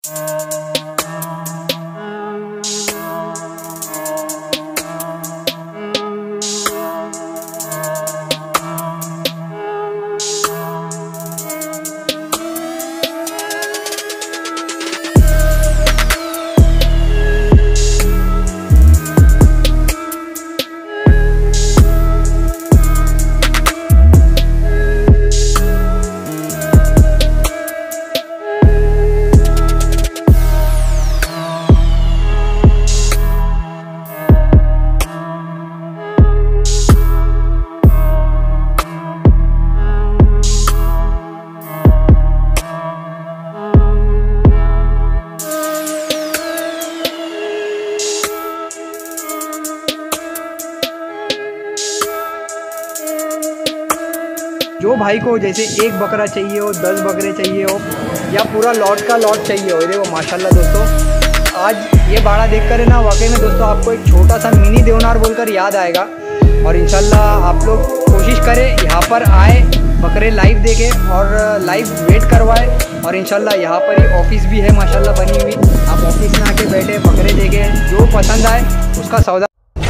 जो भाई को जैसे एक बकरा चाहिए हो, 10 बकरे चाहिए हो, या पूरा लॉट का लॉट चाहिए हो, देखो माशाल्लाह दोस्तों आज ये बाड़ा देखकर है ना वाकई में दोस्तों आपको एक छोटा सा मिनी देवनार बोलकर याद आएगा। और इंशाल्लाह आप लोग कोशिश करें यहाँ पर आए, बकरे लाइव देखें और लाइव वेट करवाए। और इंशाल्लाह यहाँ पर ही ऑफिस भी है माशाल्लाह बनी हुई, आप ऑफिस में आके बैठे बकरे देखें, जो पसंद आए उसका सौदा।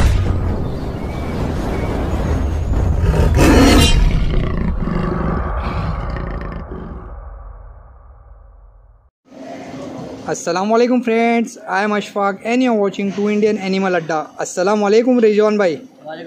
अस्सलामुअलैकुम friends, I am Ashfaq and you are watching to Indian animal adda. अस्सलामुअलैकुम रिजवान भाई।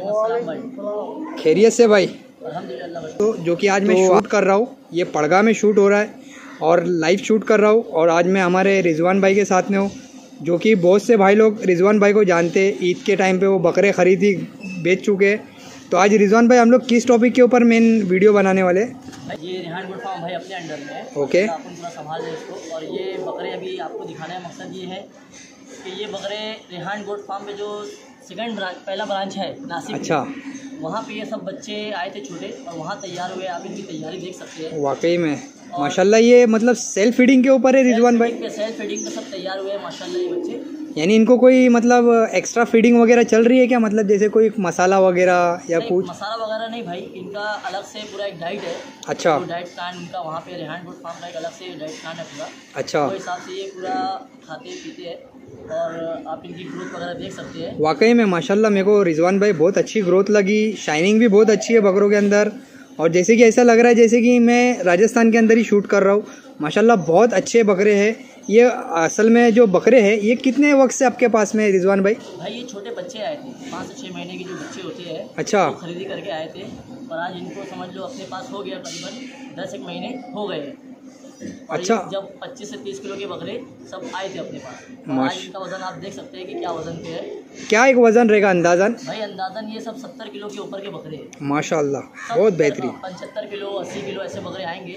खैरियत से भाई? तो जो कि आज मैं शूट कर रहा हूँ, ये पड़गा में शूट हो रहा है और लाइव शूट कर रहा हूँ। और आज मैं हमारे रिजवान भाई के साथ में हूँ, जो कि बहुत से भाई लोग रिजवान भाई को जानते हैं। ईद के टाइम पे वो बकरे खरीदी बेच चुके हैं। तो आज रिजवान भाई हम लोग किस टॉपिक के ऊपर मेन वीडियो बनाने वाले? ये रेहान गोट फार्म भाई अपने अंडर में है। ओके, अपन पूरा संभाल रहे इसको। और ये बकरे अभी आपको दिखाने का मकसद ये है कि ये बकरे रेहान गोट फार्म में जो सेकंड ब्रांच, पहला ब्रांच है नासिक, अच्छा, वहाँ पे ये सब बच्चे आए थे छोटे और वहाँ तैयार हुए। आप इनकी तैयारी देख सकते हैं। वाकई में माशाल्लाह ये मतलब सेल्फ फीडिंग के ऊपर है रिजवान भाई? सेल्फ फीडिंग पे सब तैयार हुए माशाल्लाह ये बच्चे। यानी इनको कोई मतलब एक्स्ट्रा फीडिंग वगैरह चल रही है क्या? मतलब जैसे कोई मसाला वगैरह या कुछ? मसाला वगैरह नहीं भाई, इनका अलग से पूरा एक डाइट है। अच्छा, तो डाइट प्लान उनका वहाँ पे रेहान गोट फार्म का एक अलग से डाइट प्लान है पूरा। अच्छा, तो हिसाब से ये पूरा खाते पीते हैं और आप इनकी ग्रोथ वगैरह देख सकते हैं। वाकई में माशाल्लाह मेरे को रिजवान भाई बहुत अच्छी ग्रोथ लगी, शाइनिंग भी बहुत अच्छी है बकरों के अंदर। और जैसे कि ऐसा लग रहा है जैसे कि मैं राजस्थान के अंदर ही शूट कर रहा हूँ। माशाल्लाह बहुत अच्छे बकरे हैं। ये असल में जो बकरे हैं ये कितने वक्त से आपके पास में रिजवान भाई? भाई ये छोटे बच्चे आए थे, 5 से 6 महीने के जो बच्चे होते हैं। अच्छा, तो खरीदी करके आए थे और आज इनको समझ लो अपने पास हो गया करीबन 10 महीने हो गए। अच्छा, जब 25 से 30 किलो के बकरे सब आए थे अपने पास। आज इनका वजन आप देख सकते हैं कि क्या वजन पे है। क्या एक वजन रहेगा अंदाजन? भाई अंदाजन ये सब 70 किलो के ऊपर के बकरे हैं माशाल्लाह, बहुत बेहतरीन। 75 किलो 80 किलो ऐसे बकरे आएंगे।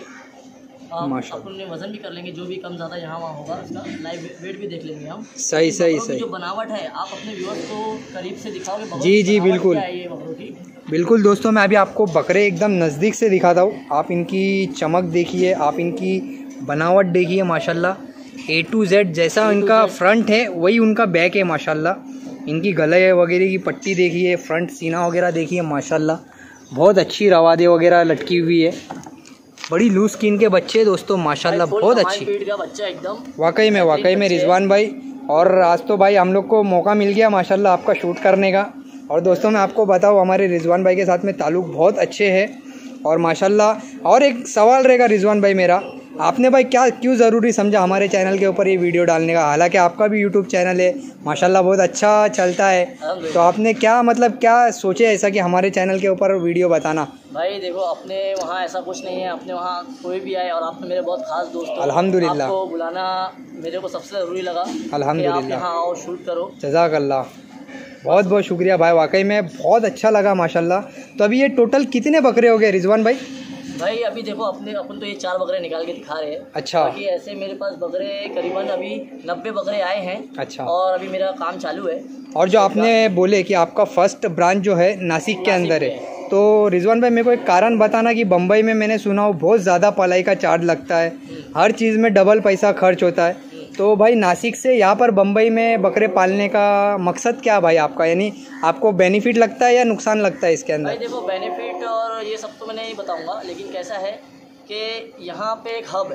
अपन वजन भी कर लेंगे, जो भी कम ज़्यादा यहाँ वहाँ होगा उसका लाइव वेट भी देख लेंगे हम। सही सही सही। जो बनावट है आप अपने व्यूअर्स को करीब से दिखाओगे। जी जी बिल्कुल बिल्कुल दोस्तों, मैं अभी आपको बकरे एकदम नज़दीक से दिखाता हूँ। आप इनकी चमक देखिए, आप इनकी बनावट देखिए माशाल्लाह। A to Z जैसा इनका फ्रंट है वही उनका बैक है माशाल्लाह। इनकी गले वगैरह की पट्टी देखिए, फ्रंट सीना वगैरह देखिए माशाल्लाह। बहुत अच्छी रवादे वगैरह लटकी हुई है। बड़ी लूज स्किन के बच्चे दोस्तों माशाल्लाह, बहुत अच्छी बच्चा एकदम। वाकई में रिजवान भाई। और आज तो भाई हम लोग को मौका मिल गया माशाल्लाह आपका शूट करने का। और दोस्तों मैं आपको बताऊँ हमारे रिजवान भाई के साथ में ताल्लुक़ बहुत अच्छे हैं और माशाल्लाह। और एक सवाल रहेगा रिजवान भाई मेरा, आपने भाई क्यों ज़रूरी समझा हमारे चैनल के ऊपर ये वीडियो डालने का? हालांकि आपका भी यूट्यूब चैनल है माशाल्लाह, बहुत अच्छा चलता है। तो आपने क्या सोचे ऐसा कि हमारे चैनल के ऊपर वीडियो बताना? भाई देखो अपने वहाँ ऐसा कुछ नहीं है, अपने वहाँ कोई भी आए और आप मेरे बहुत खास दोस्त हो। अल्हम्दुलिल्लाह, आपको बुलाना मेरे को सबसे ज़रूरी लगा। अल्हम्दुलिल्लाह, आप यहाँ आओ शूट करो। जज़ाकल्लाह, बहुत बहुत शुक्रिया भाई, वाकई में बहुत अच्छा लगा माशाल्लाह। तो अभी ये टोटल कितने बकरे हो गए रिजवान भाई? भाई अभी देखो अपन तो ये 4 बकरे निकाल के दिखा रहे हैं। अच्छा, बाकी ऐसे मेरे पास बकरे करीबन अभी 90 बकरे आए हैं। अच्छा, और अभी मेरा काम चालू है। और जो आपने बोले कि आपका फर्स्ट ब्रांच जो है नासिक के अंदर है, तो रिजवान भाई मेरे को एक कारण बताना कि बम्बई में मैंने सुना हो बहुत ज़्यादा पलाई का चार्ज लगता है, हर चीज़ में डबल पैसा खर्च होता है। तो भाई नासिक से यहाँ पर बम्बई में बकरे पालने का मकसद क्या भाई आपका? यानी आपको बेनिफिट लगता है या नुकसान लगता है इसके अंदर? भाई देखो बेनिफिट और ये सब तो मैं नहीं बताऊंगा, लेकिन कैसा है कि यहाँ पे एक हब है,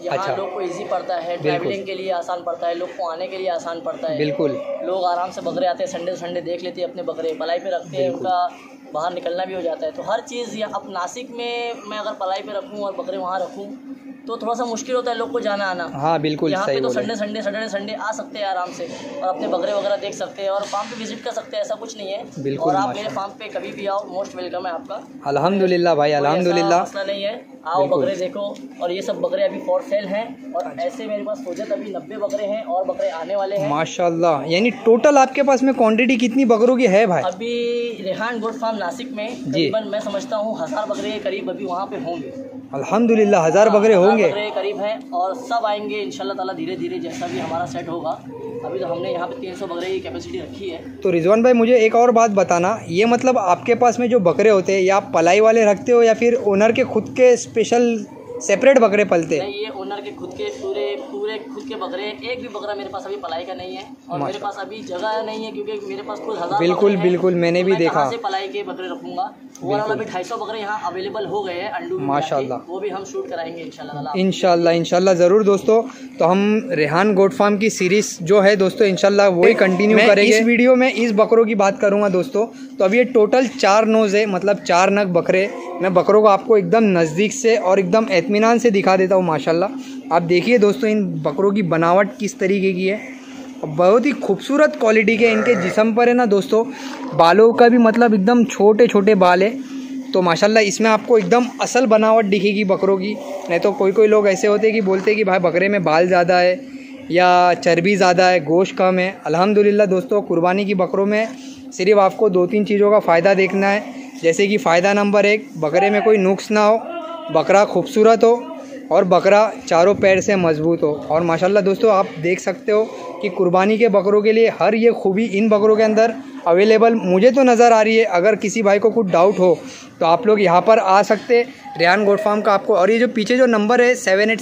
यहाँ अच्छा। लोग को इजी पड़ता है, ट्रैवलिंग के लिए आसान पड़ता है, लोग को आने के लिए आसान पड़ता है। बिल्कुल, लोग आराम से बकरे आते हैं, संडे देख लेते हैं अपने बकरे, पलाई पे रखते हैं, उनका बाहर निकलना भी हो जाता है। तो हर चीज़ अब नासिक में मैं अगर पलाई पे रखूँ और बकरे वहाँ रखूँ तो थोड़ा सा मुश्किल होता है लोग को जाना आना। हाँ बिल्कुल, यहाँ सही पे तो बोले। सैटरडे संडे आ सकते हैं आराम से और अपने बकरे वगैरह देख सकते हैं और फार्म पे विजिट कर सकते हैं, ऐसा कुछ नहीं है। बिल्कुल, और आप मेरे फार्म पे कभी भी आओ, मोस्ट वेलकम है आपका। अल्हम्दुलिल्लाह भाई, अल्हम्दुलिल्लाह। मसला नहीं है, आओ बकरे देखो। और ये सब बकरे अभी फॉर सेल हैं और ऐसे मेरे पास सोजत अभी 90 बकरे हैं और बकरे आने वाले हैं माशाल्लाह। यानी टोटल आपके पास में क्वांटिटी कितनी बकरों की है भाई? अभी रेहान गोट फार्म नासिक में करीबन मैं समझता हूँ 1000 बकरे के करीब अभी वहाँ पे होंगे। अल्हम्दुलिल्लाह 1000 बकरे होंगे, बकरे करीब हैं और सब आएंगे इंशाल्लाह ताला धीरे धीरे जैसा भी हमारा सेट होगा। अभी तो हमने यहाँ पे 300 बकरे की कैपेसिटी रखी है। तो रिजवान भाई मुझे एक और बात बताना, ये मतलब आपके पास में जो बकरे होते हैं या आप पलाई वाले रखते हो या फिर ओनर के खुद के स्पेशल सेपरेट बकरे पलते हैं? नहीं, ये ओनर के खुद के पूरे खुद के बकरे हैं। एक भी बकरा मेरे पास अभी पलाई का नहीं है और मेरे पास अभी जगह नहीं है क्योंकि मेरे पास खुद 1000 बिल्कुल बिल्कुल, मैंने भी देखा। से पलाई के बकरे रखूंगा। ओवरऑल अभी 250 बकरे यहाँ अवेलेबल हो गए हैं अंडू में, माशाल्लाह। वो भी हम शूट कराएंगे इंशाल्लाह। इंशाल्लाह ज़रूर दोस्तों। तो हम रेहान गोट फार्म की सीरीज़ जो है दोस्तों इंशाल्लाह वही कंटिन्यू करेंगे। इस वीडियो में इस बकरों की बात करूंगा दोस्तों। तो अब ये टोटल 4 नोज़ है, मतलब 4 नग बकरे। मैं बकरों को आपको एकदम नज़दीक से और एकदम इत्मीनान से दिखा देता हूँ। माशाल्लाह आप देखिए दोस्तों, इन बकरों की बनावट किस तरीके की है, बहुत ही खूबसूरत क्वालिटी के इनके जिस्म पर है ना दोस्तों। बालों का भी मतलब एकदम छोटे छोटे बाल है। तो माशाल्लाह इसमें आपको एकदम असल बनावट दिखेगी बकरों की। नहीं तो कोई लोग ऐसे होते हैं कि बोलते हैं कि भाई बकरे में बाल ज़्यादा है या चर्बी ज़्यादा है, गोश्त कम है। अल्हम्दुलिल्लाह दोस्तों, कुर्बानी की बकरों में सिर्फ आपको 2-3 चीज़ों का फ़ायदा देखना है। जैसे कि फ़ायदा नंबर 1, बकरे में कोई नुक्स ना हो, बकरा खूबसूरत हो और बकरा चारों पैर से मजबूत हो। और माशाल्लाह दोस्तों आप देख सकते हो कि कुर्बानी के बकरों के लिए हर ये खूबी इन बकरों के अंदर अवेलेबल मुझे तो नज़र आ रही है। अगर किसी भाई को कुछ डाउट हो तो आप लोग यहाँ पर आ सकते हैं रेहान गोट फार्म का आपको। और ये जो पीछे जो नंबर है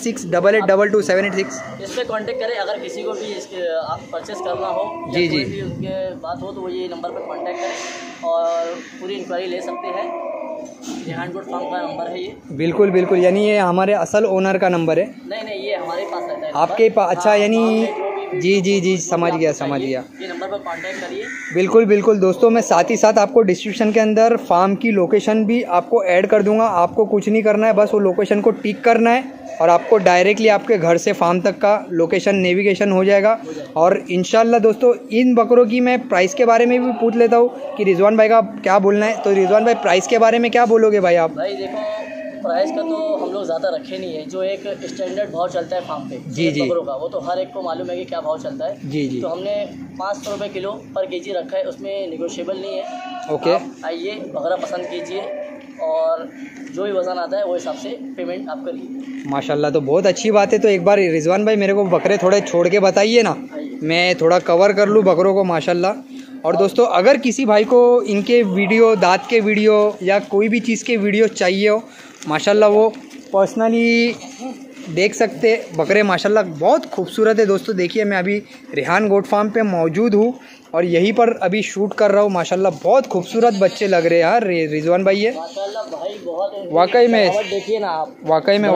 7868822786, इस पर कॉन्टेक्ट करें। अगर किसी को भी इसके आप परचेस करना हो जी कोई भी उनके बात हो तो वो ये नंबर पर कॉन्टेक्ट करें और पूरी इंक्वायरी ले सकते हैं। रेहान गोट फार्म का नंबर है ये। बिल्कुल बिल्कुल, यानी ये हमारे असल ओनर का नंबर है। नहीं, ये हमारे पास रहता है। आपके पास? अच्छा, यानी जी समझ गया। ये नंबर पर कांटेक्ट करिए। बिल्कुल दोस्तों, मैं साथ ही साथ आपको डिस्क्रिप्शन के अंदर फार्म की लोकेशन भी आपको ऐड कर दूंगा। आपको कुछ नहीं करना है, बस वो लोकेशन को टिक करना है और आपको डायरेक्टली आपके घर से फार्म तक का लोकेशन नेविगेशन हो जाएगा। और इंशाल्लाह दोस्तों इन बकरों की मैं प्राइस के बारे में भी पूछ लेता हूँ कि रिजवान भाई का क्या बोलना है। तो रिजवान भाई प्राइस के बारे में क्या बोलोगे भाई आप? भाई देखो, प्राइस का तो हम लोग ज़्यादा रखे नहीं है। जो एक स्टैंडर्ड भाव चलता है फार्म पे जी बकरों का, वो तो हर एक को मालूम है कि क्या भाव चलता है। जी तो हमने 500 रुपये किलो पर केजी रखा है, उसमें निगोशिएबल नहीं है। ओके, आइए बकरा पसंद कीजिए और जो भी वज़न आता है वो हिसाब से पेमेंट आप करिए। माशाल्लाह, तो बहुत अच्छी बात है। तो एक बार रिजवान भाई मेरे को बकरे थोड़े छोड़ के बताइए ना, मैं थोड़ा कवर कर लूँ बकरों को माशाल्लाह। और दोस्तों अगर किसी भाई को इनके वीडियो, दांत के वीडियो या कोई भी चीज़ के वीडियो चाहिए हो माशाल्लाह, वो पर्सनली देख सकते। बकरे माशाल्लाह बहुत खूबसूरत है दोस्तों। देखिए मैं अभी रेहान गोट फार्म पे मौजूद हूँ और यहीं पर अभी शूट कर रहा हूँ। माशाल्लाह बहुत खूबसूरत बच्चे लग रहे हैं यार रिजवान भाई। ये माशाल्लाह भाई बहुत वाकई में देखिए ना आप, वाकई में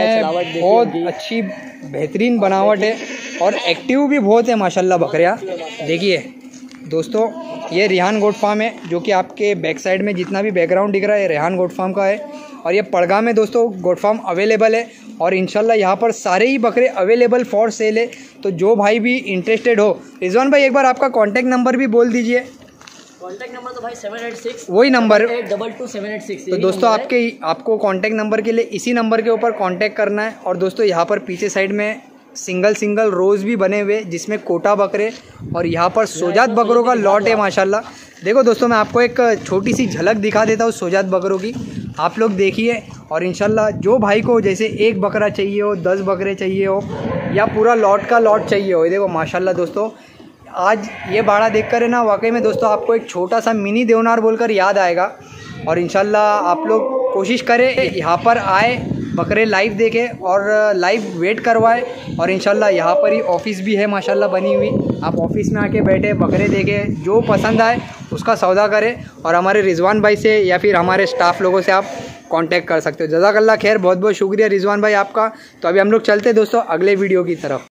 बहुत अच्छी बेहतरीन बनावट है और एक्टिव भी बहुत है माशाल्लाह बकरियाँ। देखिए दोस्तों ये रेहान गोट फार्म है जो कि आपके बैक साइड में जितना भी बैकग्राउंड दिख रहा है रेहान गोट फार्म का है। और ये पड़गा में दोस्तों गोट फार्म अवेलेबल है और इंशाल्लाह यहाँ पर सारे ही बकरे अवेलेबल फॉर सेल है। तो जो भाई भी इंटरेस्टेड हो, रिजवान भाई एक बार आपका कॉन्टैक्ट नंबर भी बोल दीजिए। कॉन्टैक्ट नंबर तो भाई 786 वही नंबर 8222786। तो दोस्तों आपको कॉन्टैक्ट नंबर के लिए इसी नंबर के ऊपर कॉन्टैक्ट करना है। और दोस्तों यहाँ पर पीछे साइड में सिंगल रोज़ भी बने हुए जिसमें कोटा बकरे और यहाँ पर सोजात बकरों का लॉट है माशाल्लाह। देखो दोस्तों मैं आपको एक छोटी सी झलक दिखा देता हूँ सोजात बकरों की, आप लोग देखिए। और इंशाल्लाह जो भाई को जैसे एक बकरा चाहिए हो, 10 बकरे चाहिए हो या पूरा लॉट का लॉट चाहिए हो, देखो माशाल्लाह दोस्तों आज ये बाड़ा देख कर है ना वाकई में दोस्तों आपको एक छोटा सा मिनी देवनार बोलकर याद आएगा। और इंशाल्लाह आप लोग कोशिश करें यहाँ पर आए, बकरे लाइव देखें और लाइव वेट करवाए। और इंशाल्लाह यहाँ पर ही ऑफिस भी है माशाल्लाह बनी हुई, आप ऑफिस में आके बैठे बकरे देखें, जो पसंद आए उसका सौदा करें और हमारे रिजवान भाई से या फिर हमारे स्टाफ लोगों से आप कांटेक्ट कर सकते हो। जज़ाकल्लाह खैर, बहुत बहुत शुक्रिया रिजवान भाई आपका। तो अभी हम लोग चलते हैं दोस्तों अगले वीडियो की तरफ।